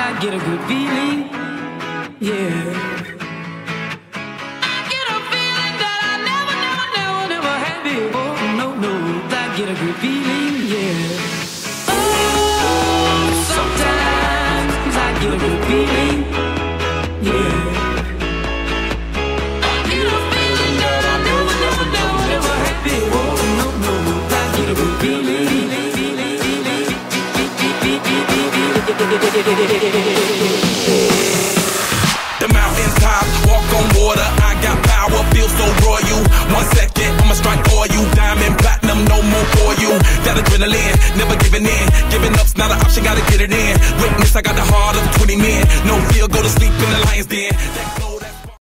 get a good feeling, yeah. I get a feeling that I never had before. No, I get a good feeling, yeah. Oh, sometimes I get a good feeling, yeah. I get a feeling that I never had before. No, I get a good feeling. The mountain top, walk on water, I got power, feel so royal. 1 second, I'ma strike for you. Diamond, platinum, no more for you. That adrenaline, never giving in. Giving up's not an option, gotta get it in. Witness, I got the heart of 20 men. No fear, go to sleep in the lion's den.